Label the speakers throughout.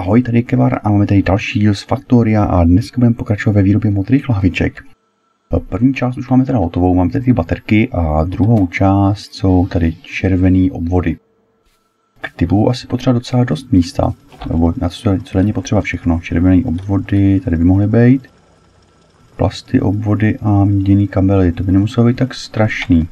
Speaker 1: Ahoj, tady je Kevar a máme tady další díl z Factoria a dneska budeme pokračovat ve výrobě modrých lahviček. První část už máme teda hotovou, máme tady ty baterky a druhou část jsou tady červený obvody. Ty budou asi potřeba docela dost místa, nebo na co není potřeba všechno. Červený obvody tady by mohly být, plasty obvody a měděný kabely, to by nemuselo být tak strašný.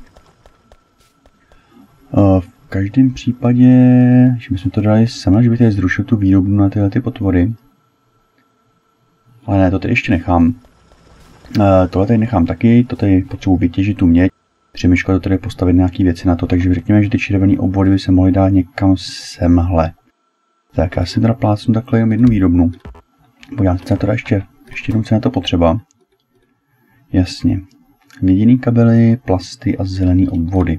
Speaker 1: V každém případě, že bychom to dali sem, že by tady zrušil tu výrobu na tyhle ty potvory. Ale ne, to tady ještě nechám. Tohle tady nechám taky, to tady potřebuji vytěžit tu měď. Přemýšlet to tady postavit nějaké věci na to, takže řekněme, že ty červené obvody by se mohly dát někam semhle. Tak já si teda plácnu takhle jenom jednu výrobnu. Podívám se na to ještě jednou, co na to potřeba. Jasně. Měděný kabely, plasty a zelený obvody.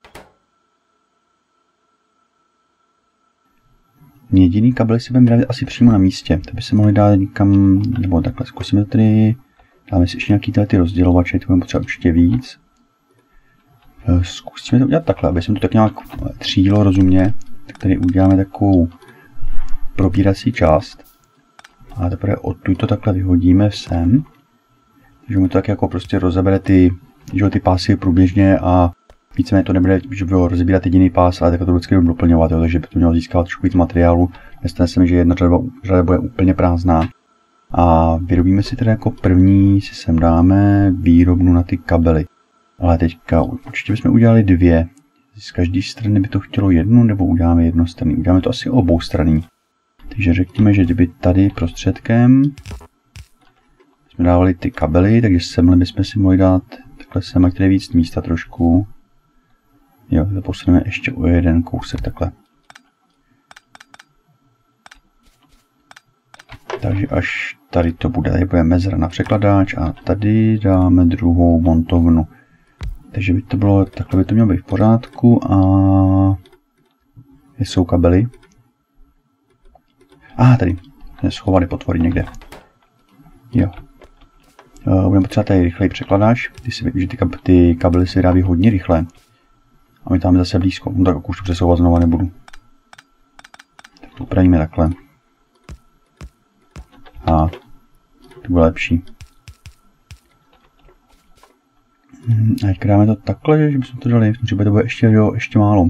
Speaker 1: Měděný kabely si budeme dát asi přímo na místě. To by se mohly dát někam, nebo takhle zkusíme tady. Dáme si ještě nějaký ty rozdělovače, to budeme potřeba určitě víc. Zkusíme to udělat takhle, aby jsem to tak nějak třídilo rozumně. Tak tady uděláme takovou probírací část. A teprve odtud to takhle vyhodíme sem. Takže mi to tak jako prostě rozebere ty pásy průběžně a víceméně to nebude, že by ho rozebírat jediný pás, ale tak to vždycky budeme doplňovat, takže by to mělo získávat trošku víc materiálu. Nestane se mi, že jedna řada bude úplně prázdná. A vyrobíme si teda jako první, si sem dáme výrobnu na ty kabely. Ale teďka určitě bychom udělali dvě. Z každé strany by to chtělo jednu, nebo uděláme jednostranný. Uděláme to asi oboustranný. Takže řekněme, že kdyby tady prostředkem jsme dávali ty kabely, takže semhle bychom si mohli dát takhle sem, ať tady víc místa trošku. Jo, to posuneme ještě o jeden kousek takhle. Takže až tady to bude, tady bude mezera na překladáč a tady dáme druhou montovnu. Takže by to bylo, takhle by to mělo být v pořádku a jsou kabely. Tady jsme schovali potvory někde. Jo. Budeme potřebovat tady rychlej překladáč, že ty kabely se vyrábí hodně rychle. A my tam zase blízko, no tak už to přesouvat znova nebudu. Tak to upravíme takhle. A to bude lepší. A teďka dáme to takhle, že bychom to dali, v tom případě to bude ještě málo.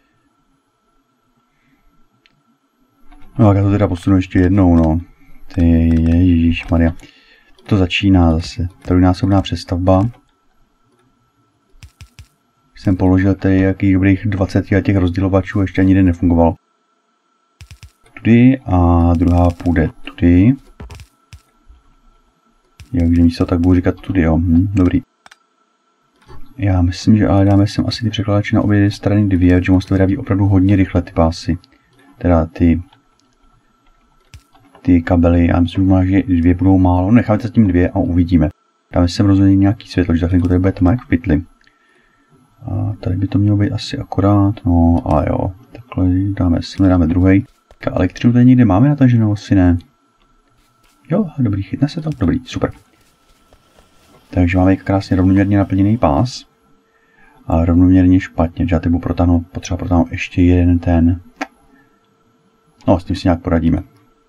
Speaker 1: No tak já to teda posunu ještě jednou, no. Ty ježišmarja. To začíná zase. Trojnásobná přestavba. Jsem položil tady jakých dobrých 20 těch rozdělovačů, ještě ani jeden nefungoval. Tudy a druhá půjde tudy. Takže místo tak budu říkat tudy, jo. Dobrý. Já myslím, že ale dáme sem asi ty překladače na obě strany dvě, protože moc to vyrábí opravdu hodně rychle ty pásy. Teda ty kabely, já myslím, že dvě budou málo. Necháme zatím dvě a uvidíme. Dáme sem rozhodně nějaký světlo, že za chvilku tady bude tam jak v pytli. A tady by to mělo být asi akorát, no ale jo, takhle dáme druhý. Elektřinu tady někde máme nataženou, asi ne. Jo, dobrý, chytne se to, dobrý, super. Takže máme krásně rovnoměrně naplněný pás. Ale rovnoměrně špatně, že já teď budu potřeba protáhnout ještě jeden ten. No, s tím si nějak poradíme.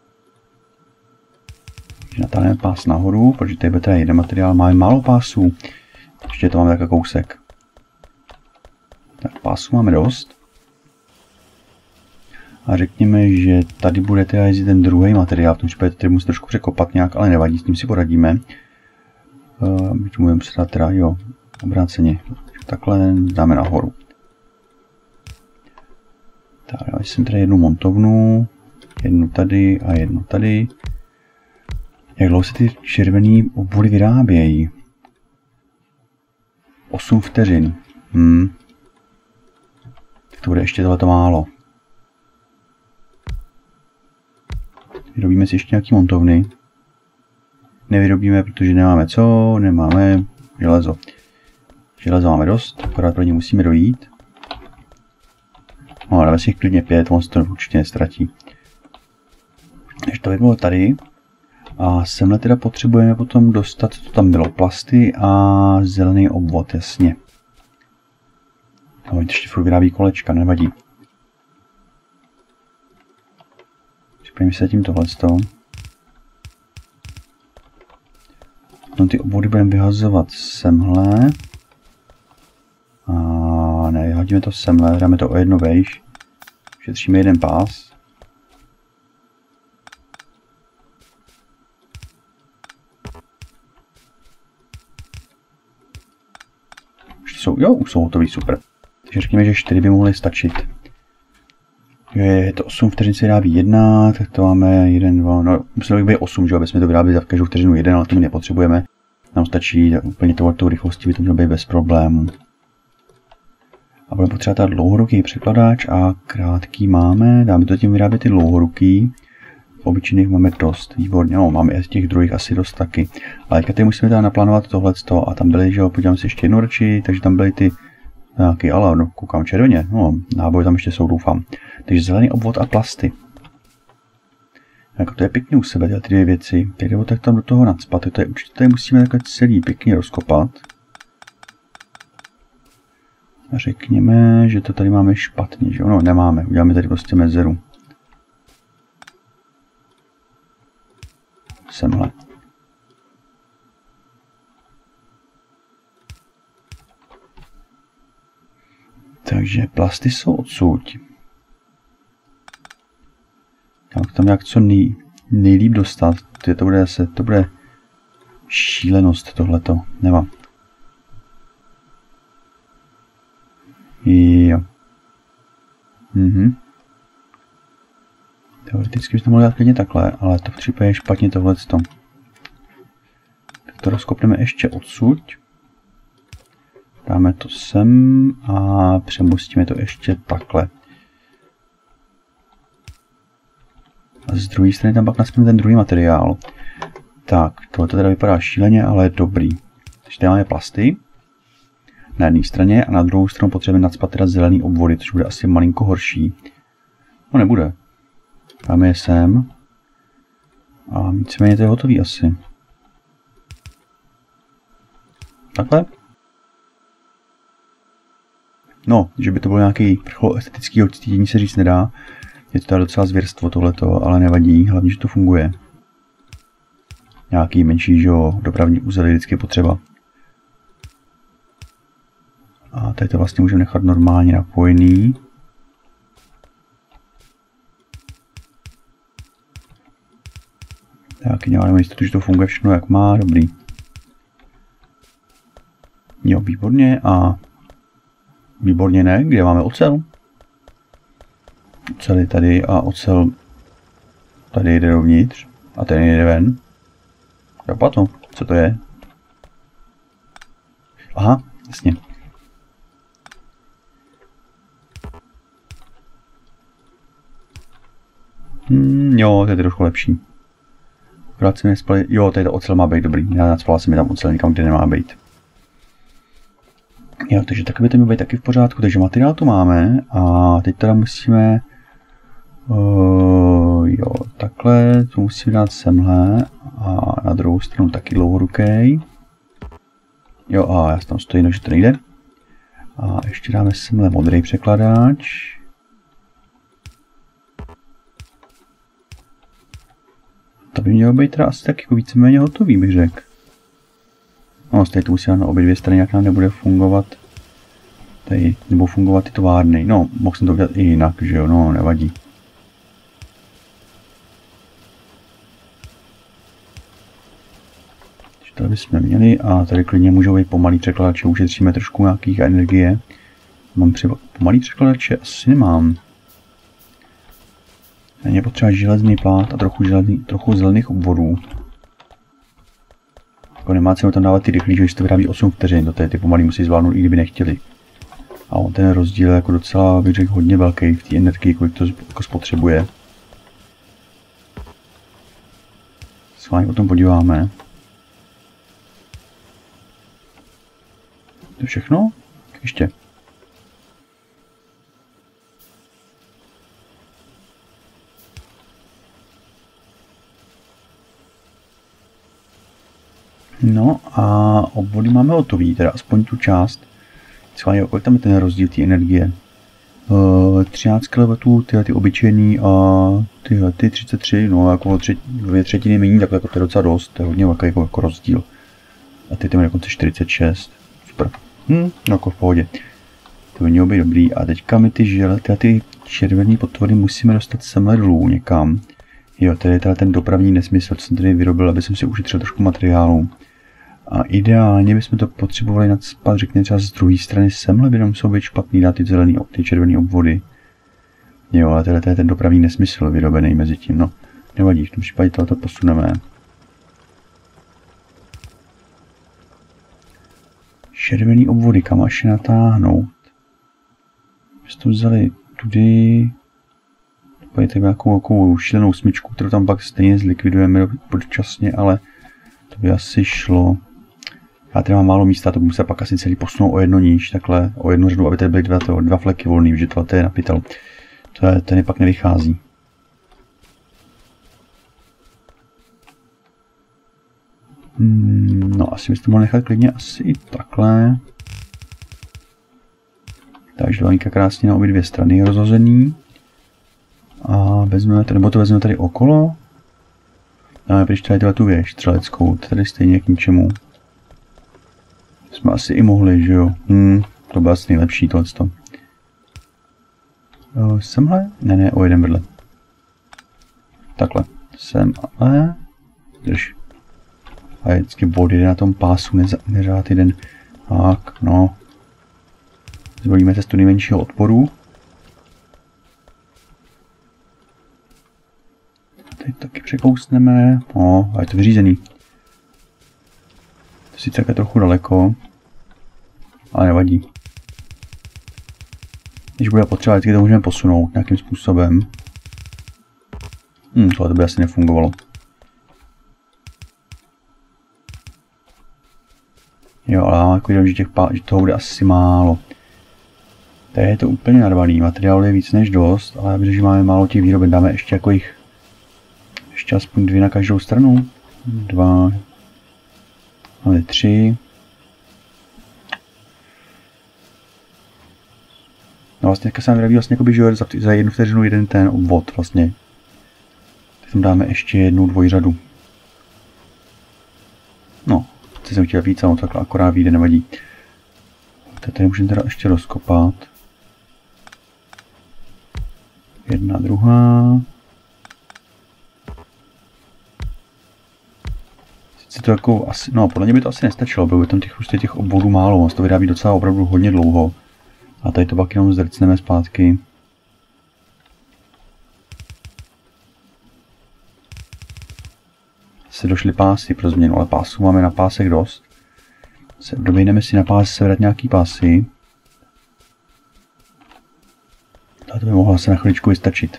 Speaker 1: Takže natáhneme pás nahoru, protože tady bude jeden materiál, máme málo pásů. Ještě to máme takový kousek. Tak pásů máme dost. A řekněme, že tady bude teda jezdit ten druhý materiál, v tom případě tady musím trošku překopat nějak, ale nevadí, s tím si poradíme. Budeme se dát teda, jo, obráceně. Takhle dáme nahoru. Tak, dáme si tady jednu montovnu, jednu tady a jednu tady. Jak dlouho se ty červený obvody vyrábějí? 8 vteřin. Tak to bude ještě tohleto málo. Vyrobíme si ještě nějaký montovny. Nevyrobíme, protože nemáme co, nemáme železo. Železo máme dost, akorát pro ně musíme dojít. No, dáme si jich klidně 5, on se to určitě nestratí. Takže to by bylo tady. A semhle teda potřebujeme potom dostat, co tam bylo, plasty a zelený obvod, jasně. No, ještě furt vyrábí kolečka, nevadí. Připravíme se tím tohleto. No, ty obvody budeme vyhazovat semhle. A ne, hodíme to semhle, dáme to o jedno vejš. Šetříme jeden pás. Už jsou hotový, super. Takže řekněme, že 4 by mohly stačit. Je to 8 vteřin se vyrábí 1, tak to máme 1, 2, no musíme být 8, že aby jsme to vyráběli za každou vteřinu 1, ale to my nepotřebujeme. Nám stačí úplně tohletou rychlostí, by to mělo být bez problémů. A budeme potřebovat dlouhoruký překladač a krátký máme, dáme to tím vyrábět ty dlouhoruký. V obyčejných máme dost, výborně, no máme i z těch druhých asi dost taky. Ale teďka tady musíme teda naplánovat tohleto a tam byly, že jo, podívám si ještě jednu radši, takže tam byly ty nějaký, ale no, koukám červeně, no, náboje tam ještě jsou, doufám. Takže zelený obvod a plasty. Jako to je pěkně u sebe, ty dvě věci. Teď nebo tak tam do toho nacpat, to je určitě tady musíme takhle celý pěkně rozkopat. A řekněme, že to tady máme špatně, že jo, no nemáme, uděláme tady prostě mezeru. Semhle. Takže plasty jsou odsud. Jak tam jak co nejlíp dostat. To bude šílenost tohleto. Nemám. Jo. Teoreticky bychom mohli dát klidně takhle, ale to v případě je špatně tohleto. Tak to rozkopneme ještě odsud. Dáme to sem a přemostíme to ještě takhle. A z druhé strany tam pak naspíme ten druhý materiál. Tak, tohle teda vypadá šíleně, ale je dobrý. Takže tady máme plasty na jedné straně a na druhou stranu potřebujeme nacpat teda zelený obvody, což bude asi malinko horší. No nebude. Dáme je sem. A víceméně to je hotový asi. Takhle. No, že by to bylo nějaký vrchol estetického cítění se říct nedá. Je to tady docela zvěrstvo tohleto, ale nevadí, hlavně, že to funguje. Nějaký menší, že jo, dopravní úzel je vždycky potřeba. A tady to vlastně můžeme nechat normálně napojený. Tak, máme jistotu, že to funguje všechno jak má, dobrý. Jo, výborně a... Výborně ne, kde máme ocel? Ocel je tady a ocel tady jde dovnitř a ten jde ven. Zapato, co to je? Aha, jasně. Jo, to je trošku lepší. Akorát se mi nespali, jo, tady to ocel má být dobrý, já nacpala se mi tam ocel někam, kde nemá být. Jo, takže takhle by to mělo být taky v pořádku, takže materiál tu máme a teď teda musíme, jo, takhle, to musíme dát semhle a na druhou stranu taky dlouhorukej. Jo, a já tam stojím, takže to nejde. A ještě dáme semhle modrý překladač. To by mělo být teda asi tak jako víceméně hotový, bych řekl. No, tady to musí na obě dvě strany, jak nám nebude fungovat. Tady nebudou fungovat ty továrny. No, mohl jsem to udělat i jinak, že jo, no, nevadí. Takže tady bychom měli a tady klidně můžou být pomalý překladače, ušetříme trošku nějakých energie. Mám pomalý překladače? Asi nemám. Není potřeba železný plát a trochu zelených obvodů. Jako nemá cenu tam dávat ty rychlý, že to vyrábí 8 vteřin, to ty pomalý musí zvládnout, i kdyby nechtěli. A on ten rozdíl je jako docela, bych řekl, hodně velký v té energii, kolik to jako spotřebuje. S vámi o tom podíváme. To je všechno? Ještě. No a obvody máme hotový, teda aspoň tu část. Kolik tam je ten rozdíl té energie? 13 kW, tyhle ty obyčejný a tyhle ty 33, no jako 2/3 méně, takhle jako to je docela dost, to je hodně velký jako rozdíl. A ty máme dokonce 46, super, jako v pohodě. To by mělo být dobrý a teďka my ty červené podvody musíme dostat semhle dolů někam. Jo, tady je teda ten dopravní nesmysl, co jsem tady vyrobil, aby jsem si ušetřil trošku materiálu. A ideálně bychom to potřebovali nadspat, řekněme třeba z druhé strany semhle, by nemuselo být špatný dát ty červené obvody. Jo, ale tady je ten dopravní nesmysl vyrobený mezi tím, no. Nevadí, v tom případě tohoto posuneme. Červený obvody, kam až je natáhnout. Jsme to vzali tudy. Pojďte nějakou šílenou smyčku, kterou tam pak stejně zlikvidujeme podčasně, ale to by asi šlo. Já tady mám málo místa, to by musel pak asi celý posunout o jedno níž, takhle o jednu řadu, aby tady byly dva fleky volný, protože to je napitel. Ten pak nevychází. No asi byste mohli nechat klidně asi i takhle. Takže laníka krásně na obě dvě strany je rozhozený. A vezmeme to, nebo to vezmeme tady okolo. A když tady tu věž střeleckou, to tady stejně k ničemu. Jsme asi i mohli, že jo? To bylo asi nejlepší tohleto. Semhle? Ne, o jeden vedle. Takhle. Sem, ale... Drž. A vždycky bod jde na tom pásu, neřád jeden. Tak, no. Zvolíme cestu nejmenšího odporu. Teď taky překousneme. A je to vyřízený. To sice také trochu daleko, ale nevadí. Když bude potřeba, vždycky to můžeme posunout nějakým způsobem. Tohle by asi nefungovalo. Jo, ale mám jako vidím, že toho bude asi málo. Tady je to úplně narvaný, materiál je víc než dost, ale protože máme málo těch výroben, dáme ještě jako jich ještě aspoň 2 na každou stranu. 2, ale 3. No vlastně teďka se nám vyrábí vlastně jakoby, že za 1 vteřinu jeden ten obvod vlastně. Tak tam dáme ještě jednu dvojřadu. No, co jsem chtěl víc, ale takhle akorát vyjde, nevadí. Tady můžeme teda ještě rozkopat. Jedna, druhá. Sice to jako asi, no podle mě by to asi nestačilo, bylo by tam těch obvodů málo, on to vyrábí docela opravdu hodně dlouho. A tady to pak jenom zdrcneme zpátky. Se došly pásy pro změnu, ale pásů máme na pásech dost. Doběhneme si na pás sebrat nějaký pásy. To by mohlo se na chviličku vystačit.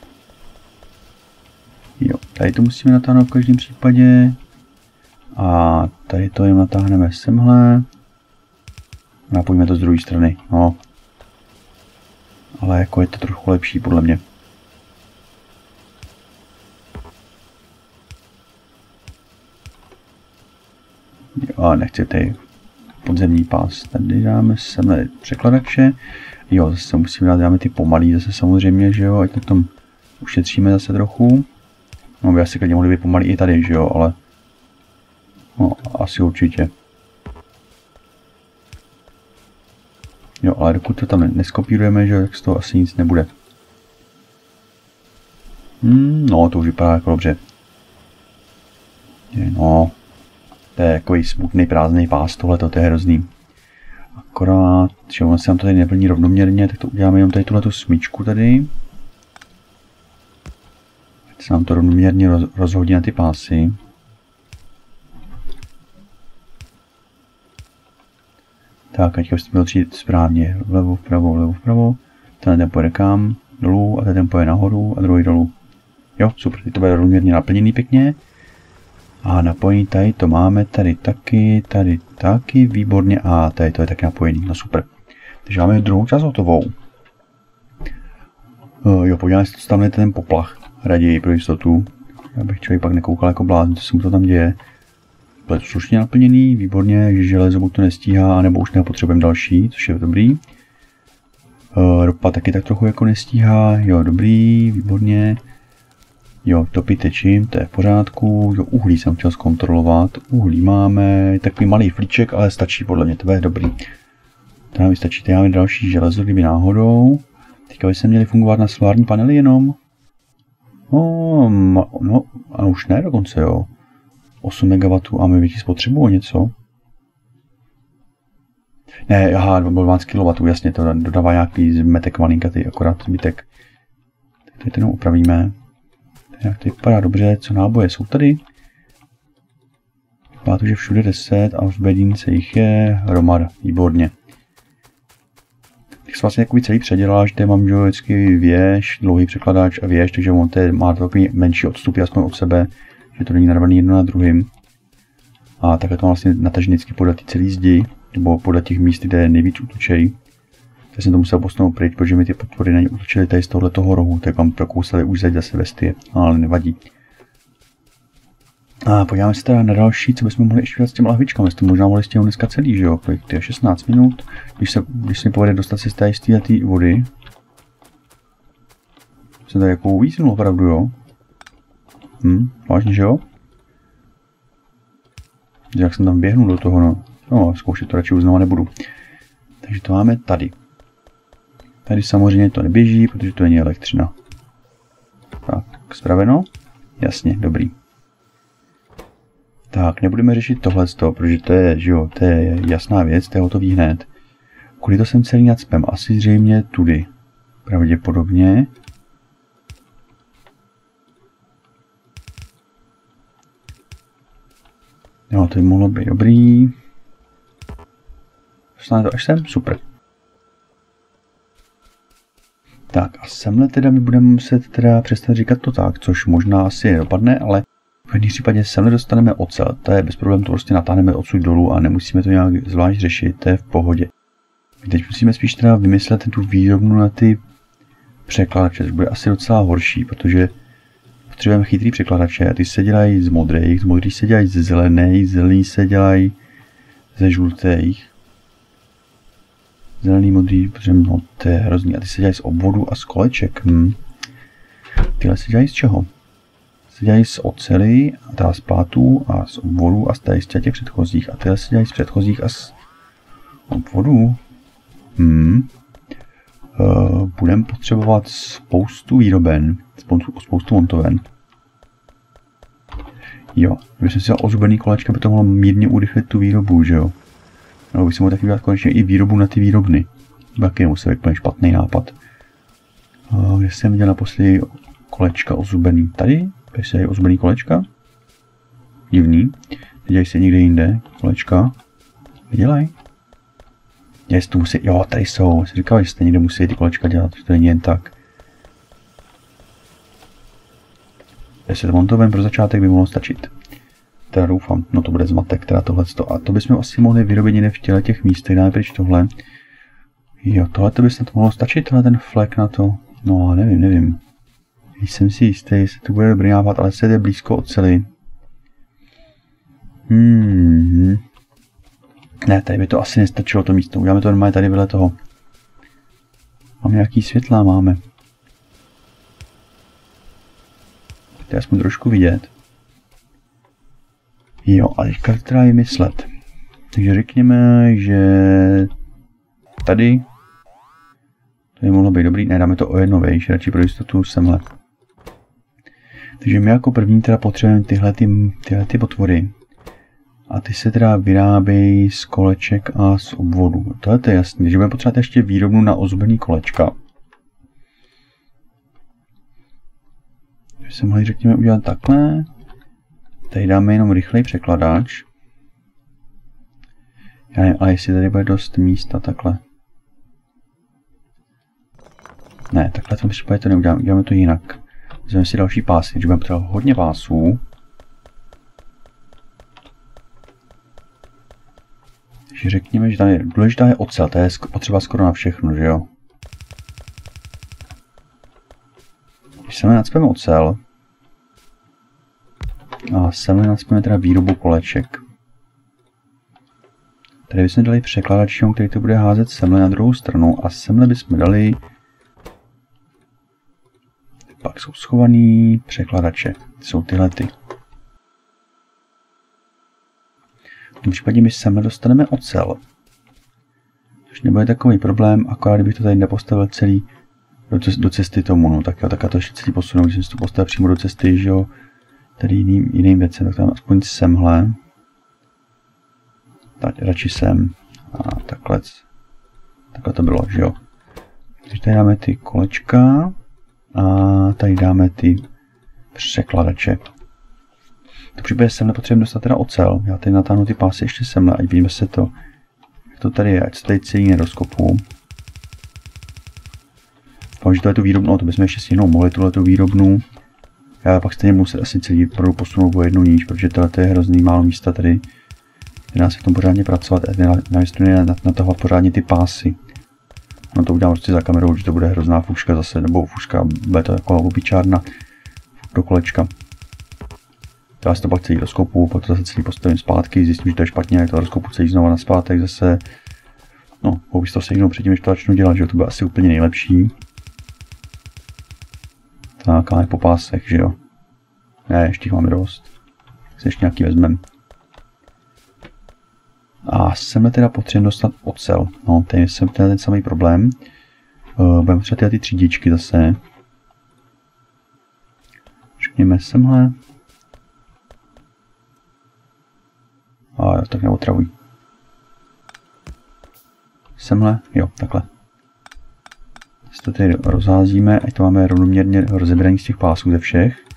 Speaker 1: Jo, tady to musíme natáhnout v každém případě. A tady to jen natáhneme semhle. A pojďme to z druhé strany. No. Ale jako je to trochu lepší podle mě. Jo, a nechci tady podzemní pás. Tady dáme semhle překladače. Jo, zase musíme dáme ty pomalý zase samozřejmě, že jo, ať na tom ušetříme zase trochu. No by asi klidně mohli být pomalý i tady, že jo, ale no, asi určitě. Jo, ale dokud to tam neskopírujeme, že jo, tak z toho asi nic nebude. No, to už vypadá jako dobře. No, to je takový smutný prázdný pás, tohleto, to je hrozný. Akorát, že on se nám to tady neplní rovnoměrně, tak to uděláme jenom tady tuhletu smyčku tady. Teď se nám to rovnoměrně rozhodí na ty pásy. Tak, ať byste měl přijít správně, vlevo, vpravo. Ten pojede kam, dolů a ten pojede nahoru a druhý dolů. Jo, super, teď to bude rovnoměrně naplněný pěkně. A napojení tady to máme, tady taky, výborně a tady to je taky napojený, no super. Takže máme druhou část hotovou. Jo, podíváme se, co tam je ten poplach, raději pro jistotu. Já bych člověk pak nekoukal jako blázen, co se mu to tam děje. Bude to slušně naplněný, výborně, že železo buď to nestíhá, nebo už nepotřebujeme další, což je dobrý. Ropa taky tak trochu jako nestíhá. Jo, dobrý, výborně. Jo, topíte čím, to je v pořádku. Jo, uhlí jsem chtěl zkontrolovat. Uhlí máme, takový malý flíček, ale stačí podle mě, to je dobrý. To nám vystačí, tady máme další železo, kdyby náhodou. Teďka by se měly fungovat na solární panely jenom. No, a už ne dokonce, jo. 8 MW a my větší spotřebu o něco. Ne, aha, 12 kW, jasně, to dodává nějaký zmetek malinkatý, akorát zbytek. Tak tady to upravíme. Jak to vypadá dobře, co náboje jsou tady. Vypadá to, že všude 10 a v bedínce jich je hromada, výborně. Tak se vlastně jakoby celý předělá, že tady mám vždycky věž, dlouhý překladač a věž, takže on má takový menší odstupy aspoň od sebe, že to není narvaný jedno na druhým. A takhle to vlastně natažený vždycky podle té celé zdi, nebo podle těch míst, kde je nejvíc útočejí. Já jsem to musel posunout pryč, protože mi ty potvory na ně útočily tady z tohoto rohu, tak vám prokousali už zase bestie, ale nevadí. A podíváme se teda na další, co bychom mohli ještě dělat s těmi lahvičkami, jste možná mohli stěhnout dneska celý, že jo, kolik to je 16 minut, když se mi povede dostat si z té vody. Jsem tady jako uvíznul opravdu, jo. Vážně, že jo? Jak jsem tam běhnul do toho, no, zkoušet to radši už znova nebudu. Takže to máme tady. Tady samozřejmě to neběží, protože to není elektřina. Tak, spraveno? Jasně, dobrý. Tak, nebudeme řešit tohleto, protože to je, že jo, to je jasná věc, to je hotový hned. Kudy to jsem celý nacpem? Asi zřejmě tudy. Pravděpodobně. Jo, to by mohlo být dobrý. Dostane to až sem? Super. Tak a semhle teda my budeme muset teda přestat říkat to tak, což možná asi nedopadne, ale v jednom případě semhle dostaneme ocel. To je bez problémů, to prostě natáhneme odsud dolů a nemusíme to nějak zvlášť řešit, to je v pohodě. Teď musíme spíš teda vymyslet tu výrobnu na ty překladače, což bude asi docela horší, protože potřebujeme chytrý překladače, ty se dělají z modrých se dělají ze zelených, zelený se dělají ze žlutých. Zelený, modrý, protože no, to je hrozný. A ty se dělají z obvodu a z koleček. Tyhle se dělají z čeho? Se dělají z oceli, a teda z plátů a z obvodu a z těch předchozích. A tyhle se dělají z předchozích a z obvodů. Budeme potřebovat spoustu výroben, spoustu montoven. Jo, kdyby jsem si dal ozubený kolečka, by to mohlo mírně urychlit tu výrobu, že jo? Nebo bych si mohl taky dělat konečně i výrobu na ty výrobny. Taky musel být úplně špatný nápad. Kde jsem viděl naposledy kolečka ozubený? Tady? Tady se dají ozubený kolečka? Divný. Dělají se někde jinde kolečka. Vydělají. Jestli to musí, jo, tady jsou. Jsi říkal, že jste někde musí ty kolečka dělat, že to není jen tak. 10 montoven pro začátek by mohlo stačit. Teda doufám, no to bude zmatek, teda tohleto. A to bychom asi mohli vyrobit někde v těch místech, dáme pryč tohle. Jo, tohleto by snad mohlo stačit, tenhle ten flek na to. No, nevím. Jsem si jistý, jestli to bude dobrý nápad, ale se jde blízko oceli. Ne, tady by to asi nestačilo to místo. Uděláme to normálně tady vedle toho. Mám nějaký světla, máme. To je aspoň trošku vidět. Jo, a teďka teda vymyslet. Takže řekněme, že tady to by mohlo být dobrý. Ne, dáme to o jedno vejš, radši pro jistotu semhle. Takže my jako první teda potřebujeme tyhle potvory. A ty se teda vyrábějí z koleček a z obvodu. Tohle je jasný, takže budeme potřebovat ještě výrobnu na ozubený kolečka. Takže se mohli, řekněme, udělat takhle. Tady dáme jenom rychlej překladač. Já nevím, ale jestli tady bude dost místa takhle. Ne, takhle v tom případě to neuděláme, uděláme to jinak. Vezmeme si další pásy, takže budeme potřebovat hodně pásů. Takže řekněme, že tady důležitá je ocel, to je potřeba skoro na všechno, že jo? Když se nacpeme ocel, a sem nacpeme teda výrobu koleček. Tady bychom dali překladač, který to bude házet semhle na druhou stranu a semhle bychom dali, pak jsou schovaný překladače, jsou tyhle ty. V tom případě my semhle dostaneme ocel, což nebude takový problém, akorát kdybych to tady nepostavil celý do cesty tomu, no tak jo, tak já to ještě celý posunu, když jsem si to postavil přímo do cesty, že jo, tady jiným věcem, tak tam aspoň semhle. Tak radši sem a takhle to bylo, že jo. Takže tady dáme ty kolečka a tady dáme ty překladače. V případě sem nepotřebujeme dostat teda ocel. Já tady natáhnu ty pásy ještě semhle, ať vidíme se to, jak to tady je, ať se tady celý nerozkopu. Že to je tu výrobnu, to bychom ještě stihnout mohli, tuhletu výrobnu. Já pak stejně muset asi celý produkt posunout o jednu níž, protože tohle je hrozný málo místa tady. Nedá se v tom pořádně pracovat, na toho pořádně ty pásy. No to udělám prostě za kamerou, že to bude hrozná fuška zase, nebo fuška, bude to jako opičárna do kolečka. Já si to pak celý rozkopu, pak to zase celý postavím zpátky, zjistím, že to je špatně, jak to rozkopu celý znova na zpátek zase. No, mohu si to sejnout předtím, než to začnu dělat, že to bude asi úplně nejlepší. Tak, ale po pásech, že jo. Ne, ještě jich máme dost. Si ještě nějaký vezmeme. A semhle teda potřebujeme dostat ocel. No, to je ten samý problém. Budeme potřebovat ty třídičky zase. Řekněme semhle. A tak neotravuj. Semhle, jo, takhle. Si to tady rozházíme, ať to máme rovnoměrně rozebraný z těch pásů ze všech.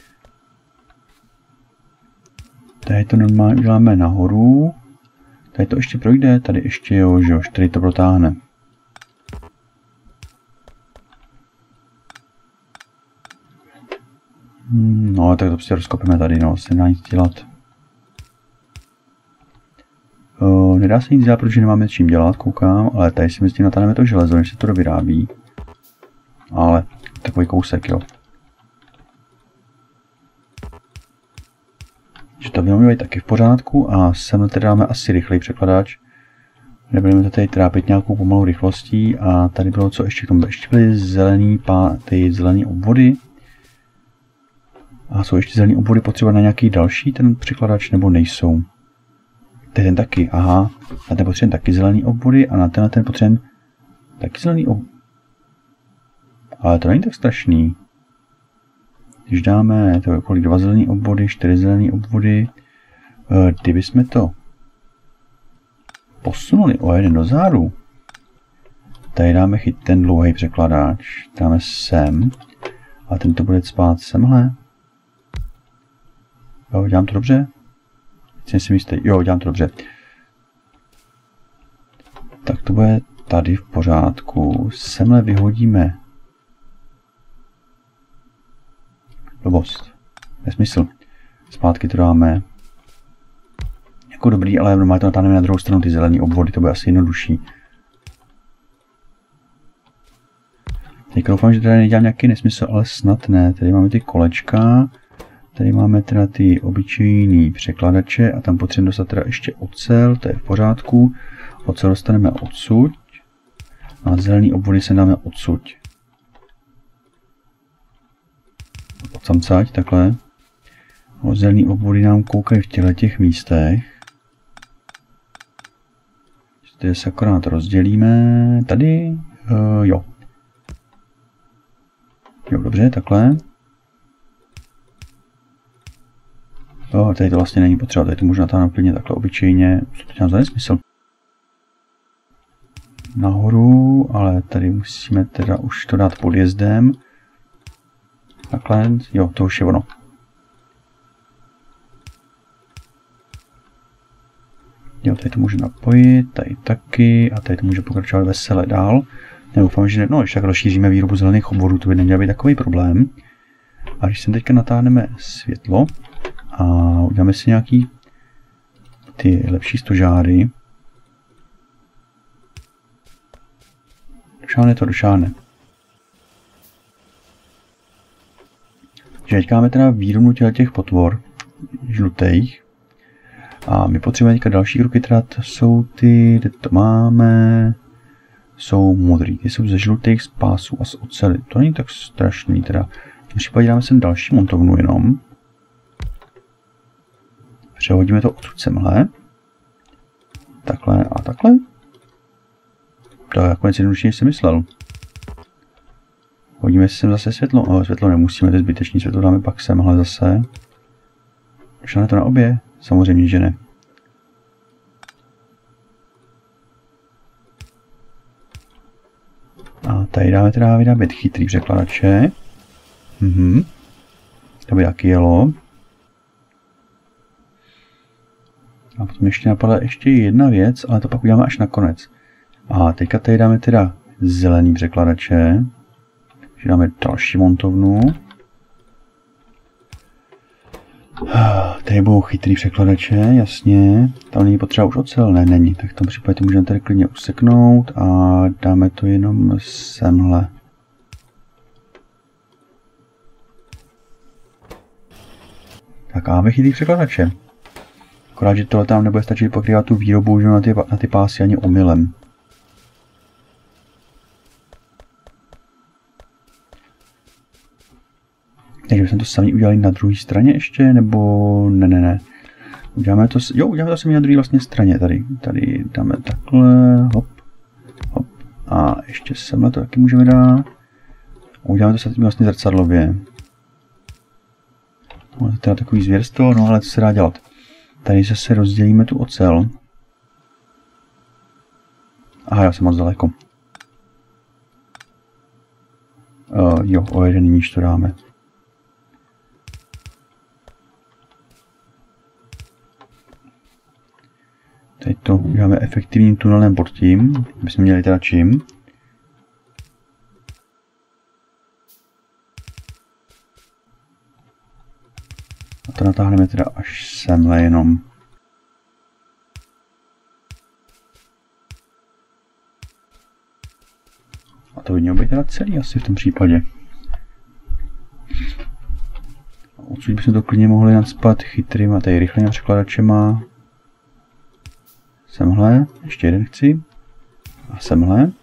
Speaker 1: Tady to normálně uděláme nahoru. Tady to ještě projde, tady ještě jo, že jo, tady to protáhne. No, tak to prostě rozkopeme tady, no, se nedá nic dělat. Nedá se nic dělat, protože nemáme s čím dělat, koukám, ale tady si myslím, natáhneme to železo, než se to dovyrábí. Ale takový kousek, jo. Že to budeme mít taky v pořádku a sem tady dáme asi rychlej překladač. Nebudeme to tady trápit nějakou pomalou rychlostí a tady bylo co ještě k tomu? Ještě byly zelený obvody. A jsou ještě zelený obvody potřeba na nějaký další ten překladač nebo nejsou? Ten taky, aha. Na ten potřebujeme taky zelený obvody a na ten potřebujeme taky zelený obvody. Ale to není tak strašný. Když dáme kolik 2 zelený obvody, 4 zelený obvody, kdyby jsme to posunuli o jeden dozadu, tady dáme chyt ten dlouhý překladač, dáme sem a ten to bude cpát semhle. Jo, dělám to dobře? Chci si jistý. Jo, dělám to dobře. Tak to bude tady v pořádku. Semhle vyhodíme. Blbost. Nesmysl. Zpátky to dáme. Jako dobrý, ale normálně to natáhneme na druhou stranu ty zelený obvody, to bude asi jednodušší. Teďka doufám, že tady nedělám nějaký nesmysl, ale snad ne. Tady máme ty kolečka. Tady máme teda ty obyčejný překladače a tam potřebujeme dostat teda ještě ocel, to je v pořádku. Ocel dostaneme odsud. A zelený obvody se dáme odsud. Odsamcať, takhle. O zelený obvody nám koukají v těch místech. Tady se akorát rozdělíme. Tady, jo. Jo, dobře, takhle. Jo, tady to vlastně není potřeba, tady to možná tam úplně takhle obyčejně. Co to dělám za nesmysl? Nahoru, ale tady musíme teda už to dát podjezdem. Takhle, jo, to už je ono. Jo, tady to můžu napojit, tady taky a tady to může pokračovat vesele dál. Doufám, že no, když tak rozšíříme výrobu zelených obvodů, to by neměl být takový problém. A když sem teďka natáhneme světlo a uděláme si nějaký ty lepší stožáry. Došáhne to, došáhne. Že teďka máme teda výrobnu těch potvor žlutých. A my potřebujeme teďka další kroky, teda to jsou ty, kde to máme, jsou modrý, ty jsou ze žlutých, z pásů a z oceli. To není tak strašný teda. V tom případě dáme sem další montovnu jenom. Přehodíme to odsud semhle. Takhle a takhle. To je nakonec jednodušší, než jsem myslel. Hodíme si sem zase světlo. Světlo nemusíme, to je zbytečný, světlo dáme pak semhle zase. Šáne to na obě? Samozřejmě, že ne. A tady dáme teda vyrábět chytrý překladače. To by taky jelo. A potom ještě napadla ještě jedna věc, ale to pak uděláme až nakonec. A teďka tady dáme teda zelený překladače. Takže dáme další montovnu. Tady budou chytrý překladače, jasně. Tam není potřeba už ocel, ne, není. Tak v tom případě to můžeme tady klidně useknout a dáme to jenom semhle. Tak a máme chytrý překladače. Akorát, že tohle tam nebude stačit pokrývat tu výrobu už na ty pásy ani omylem. Takže bychom to sami udělali na druhé straně ještě, nebo ne. Uděláme to sami na druhé vlastně straně, tady dáme takhle, hop. A ještě semhle to taky můžeme dát. Uděláme to se tím vlastně zrcadlově. To je teda takový zvěrstvo, no ale co se dá dělat. Tady zase rozdělíme tu ocel. Aha, já jsem moc daleko. Jo, o jeden níž to dáme. Teď to uděláme efektivním tunelem pod tím, abychom měli teda čím. A to natáhneme teda až semhle jenom. A to by mělo být teda celý asi v tom případě. Odsud bychom to klidně mohli nadspat chytrým a tady rychlým překladačema. Semhle, ještě jeden chci. A semhle.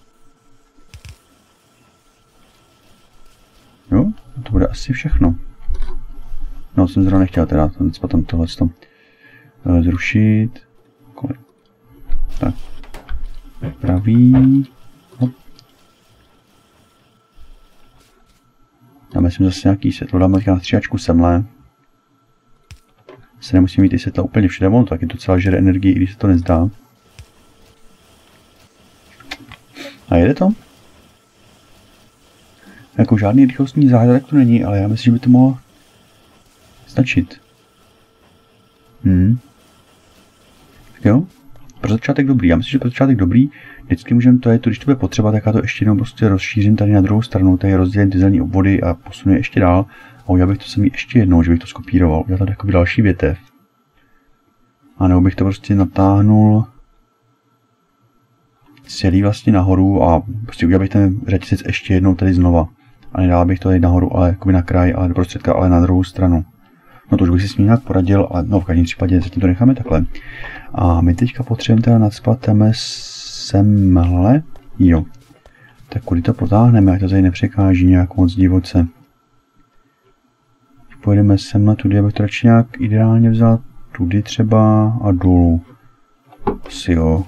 Speaker 1: Jo, to bude asi všechno. No, jsem zrovna nechtěl teda potom tohleto zrušit. Tak. Pravý. Hop. Dáme si zase nějaký světlo, dáme na stříhačku semhle. Se nemusíme mít ty světla úplně všude, ono to taky docela žere energii, i když se to nezdá. A jede to? Jako žádný rychlostní zázrak to není, ale já myslím, že by to mohlo stačit. Tak jo, pro začátek dobrý. Já myslím, že pro začátek dobrý. Vždycky můžeme to, když to bude potřeba, tak já to ještě jenom prostě rozšířím tady na druhou stranu, tady rozdělím ty zelené obvody a posunu je ještě dál. A udělal bych to samý ještě jednou, že bych to skopíroval. Udělal tady takový další větev. A nebo bych to prostě natáhnul celý vlastně nahoru a prostě udělal bych ten řetězec ještě jednou tady znova. A nedal bych to tady nahoru, ale jakoby na kraj, ale do prostředka, ale na druhou stranu. No to už bych si s ním nějak poradil, ale no v každém případě zatím to necháme takhle. A my teďka potřebujeme teda nadspat semhle. Jo. Tak kudy to potáhneme, ať to tady nepřekáží nějak moc divoce. Pojedeme semhle tudy, abych to radši nějak ideálně vzal tudy třeba a dolů. Asi jo.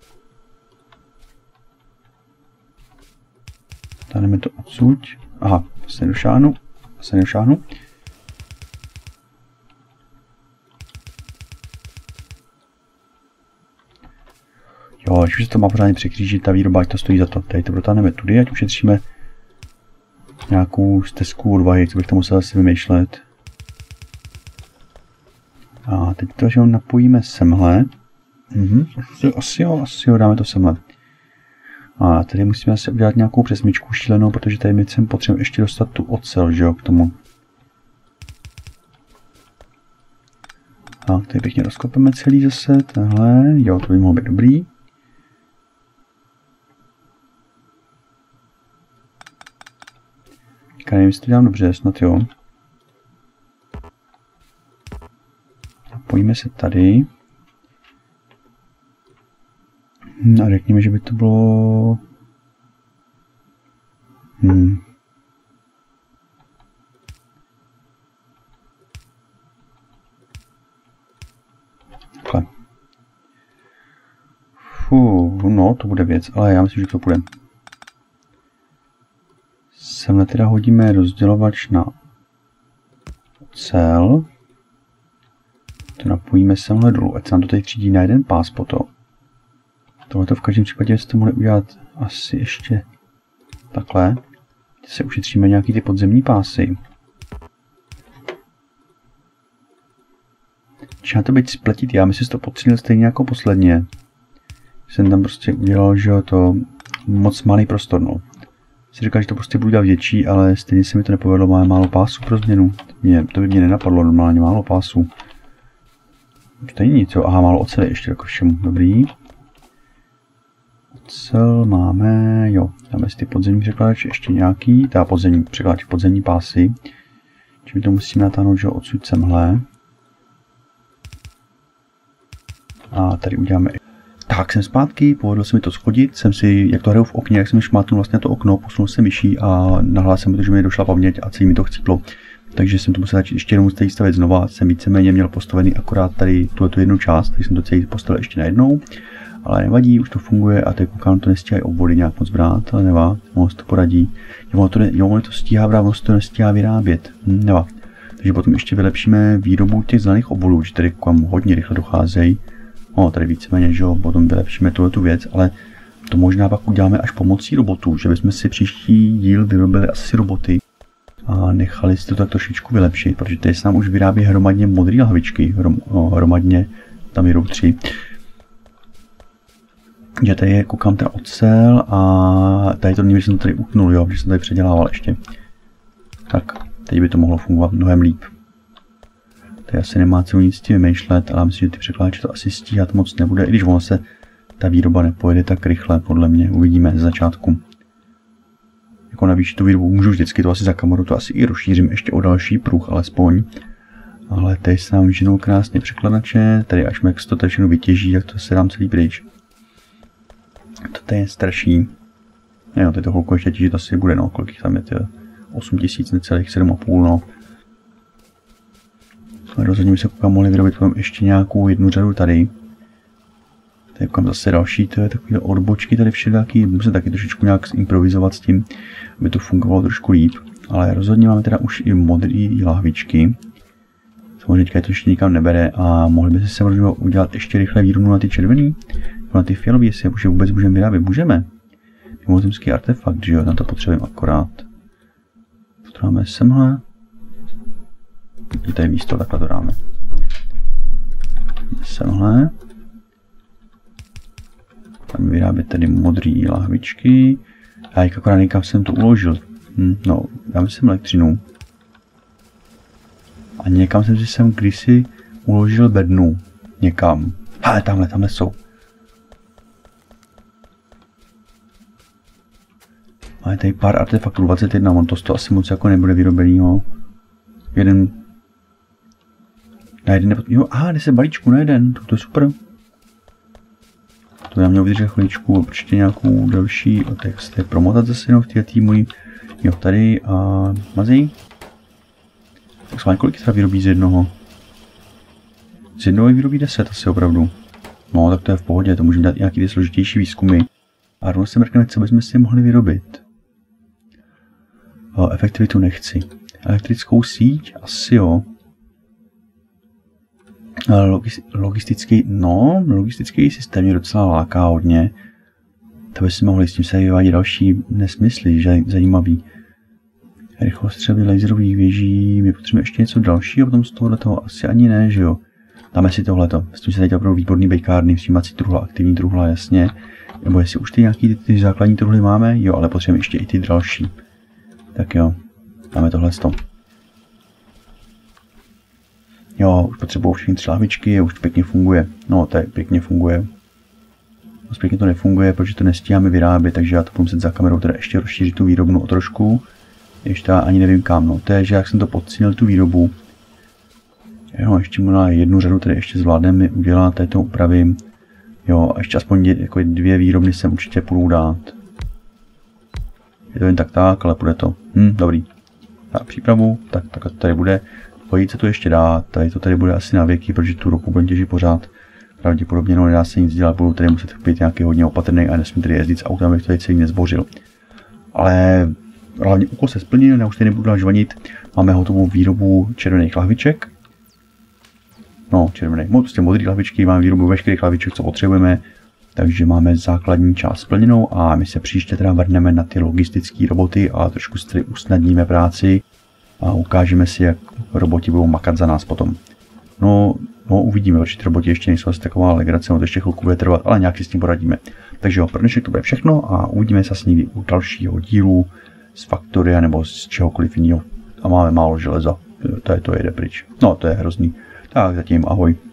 Speaker 1: Taneme to odsud. Aha, se nedošáhnu. Jo, když už se to má pořádně překřížit, ta výroba, ať to stojí za to. Tady to protáhneme tudy, ať ušetříme nějakou stezku odvahy, co bych tam musel asi vymýšlet. A teď to, že ho napojíme semhle. Asi jo, dáme to semhle. A tady musíme asi udělat nějakou přesmičku šílenou, protože tady my sem potřebujeme ještě dostat tu ocel, že jo, k tomu. A tady pěkně rozkopeme celý zase, tenhle, jo, to by mohlo být dobrý. Teďka nevím, jestli to dělám dobře, snad jo. napojíme se tady. A řekněme, že by to bylo... Takhle. No, to bude věc, ale já myslím, že to půjde. Semhle teda hodíme rozdělovač na ocel. To napojíme semhle dolů, ať se nám to tady třídí na jeden pás potom. Tohle to v každém případě jste mohli udělat asi ještě takhle. Teď se ušetříme nějaký ty podzemní pásy. Začíná to být spletit, já myslím, že to podcenil stejně jako posledně. Jsem tam prostě udělal, že to moc malý prostor, no. Si říkal, že to prostě budu dělat větší, ale stejně se mi to nepovedlo, máme málo pásů pro změnu. To by mě nenapadlo, normálně málo pásů. To není nic, jo. Aha, málo oceli ještě jako všemu, dobrý. Ocel máme, jo, dáme si ty podzemní překladače, ještě nějaký, ta podzemní překladač, podzemní pásy. Čili to musíme natáhnout, že odsud semhle. A tady uděláme. Tak jsem zpátky, povedlo se mi to schodit, jsem si, jak to hraju v okně, jak jsem šmátnul vlastně na to okno, posunul jsem myší a nahlásil mi to, že mi došla paměť a celý mi to chcíplo. Takže jsem to musel začít ještě jednou tady stavět znova, jsem víceméně měl postavený akorát tady tuhletu jednu část, takže jsem to celý postavil ještě najednou. Ale nevadí, už to funguje a teď koukám, to nestíhají obvody nějak moc brát, ale nevá, ono to poradí. Ono to stíhá brát, ono to nestíhá vyrábět, nevá. Takže potom ještě vylepšíme výrobu těch zelených obvodů, že tady koukám hodně rychle docházejí. Tady víceméně, že jo, potom vylepšíme tuhletu věc, ale to možná pak uděláme až pomocí robotů, že bychom si příští díl vyrobili asi roboty a nechali si to tak trošičku vylepšit, protože tady se nám už vyrábí hromadně modré lahvičky, hromadně, tam jedou 3. Že tady je, koukám, ten ocel a tady to nevím, že jsem to tady utnul, jo, že jsem tady předělával ještě. Tak, teď by to mohlo fungovat mnohem líp. Tady asi nemá cenu nic s tím vymýšlet, ale myslím, že ty překládače to asi stíhat moc nebude, i když ono se ta výroba nepojede tak rychle, podle mě, uvidíme ze začátku. Jako navýšit tu výrobu můžu vždycky, to asi za kameru, to asi i rozšířím ještě o další pruh, alespoň. Ale tady se nám vyženou krásně překladače, tady až Max to tady všechno vytěží, tak to se dám celý pryč. To tady je starší. Jo, tady to chvilku ještě těžit asi bude, no, kolik tam je, 8000, necelých 7,5, no. Ale rozhodně by se koukám mohli vyrobit ještě nějakou jednu řadu tady. Tady koukám zase další, to je takové odbočky tady všelijaký, musím taky trošičku nějak improvizovat s tím, aby to fungovalo trošku líp. Ale rozhodně máme teda už i modré lahvičky. Samozřejmě teďka to ještě nikam nebere a mohli by se udělat ještě rychle výrobu na ty červený, na ty fialové, jestli už je vůbec můžeme vyrábět. Můžeme. Mimozemský artefakt, že jo, tam to potřebujeme akorát. To dáme semhle. I tady místo, takhle to dáme. Semhle. Tam vyrábět tady modré lahvičky. A jak akorát někam jsem to uložil. No, dáme sem elektřinu. A někam jsem si sem kdysi uložil bednu. Někam. Ale tamhle jsou. Máme tady pár artefaktů, 21, on to asi moc jako nebude vyrobenýho. Jeden. Na jeden jo, jde se balíčku na jeden, to je super. To já měl vydržet chviličku, určitě nějakou další, tak se promotat zase jenom v této můj. Jo, tady a mazej. Tak s kolik teda vyrobí z jednoho? Z jednoho vyrobí 10 asi opravdu. No, tak to je v pohodě, to můžeme dát i nějaký ty složitější výzkumy. A rovnou se mrkneme, co bychom si mohli vyrobit. Efektivitu nechci. Elektrickou síť? Asi jo. Logistický systém je docela láká hodně. To by si mohli, s tím se vyvádět další nesmysly, že zajímavý. Rychlostřely laserových věží, my potřebujeme ještě něco dalšího, potom z tohoto asi ani ne, že jo. Dáme si tohleto, s tím se tady opravdu výborný bejkárny, přijímací truhla, aktivní truhla, jasně. Nebo jestli už ty nějaký ty základní truhly máme, jo, ale potřebujeme ještě i ty další. Tak jo, dáme tohleto. Jo, už potřebuji všechny 3 lahvičky, už to pěkně funguje. No, to pěkně funguje. Moc pěkně to nefunguje, protože to nestíháme vyrábět, takže já to budu muset za kamerou teda ještě rozšířit tu výrobu o trošku. Ještě ani nevím kam, no. To je, že jak jsem to podcenil tu výrobu. Jo, ještě možná jednu řadu tady ještě zvládneme udělat, tady to upravím. Jo, a ještě aspoň jako 2 výrobny sem určitě půjdu dát. Je to jen tak, ale půjde to. Dobrý. Tak přípravu, tak to tady bude. Pojít se to ještě dát, tady to tady bude asi na věky, protože tu ropu budeme těžit pořád. Pravděpodobně no, nedá se nic dělat, budu tady muset být nějaký hodně opatrný a nesmím tady jezdit s autem, abych tady celý nezbořil. Ale hlavně úkol se splnil, já už tady nebudu dál žvanit. Máme hotovou výrobu červených lahviček. No, červených, prostě modrý lahvičky, máme výrobu veškerých lahviček, co potřebujeme. Takže základní část splněnou a my se příště teda vrhneme na ty logistické roboty a trošku si tady usnadníme práci a ukážeme si, jak roboti budou makat za nás potom. No uvidíme, určitě roboti ještě nejsou asi taková legrace, to ještě chvilku bude trvat, ale nějak si s tím poradíme. Takže jo, pro dnešek to bude všechno a uvidíme se s někdy u dalšího dílu z Factoria nebo z čehokoliv jiného. A máme málo železa, to jede pryč. No, to je hrozný. Tak zatím ahoj.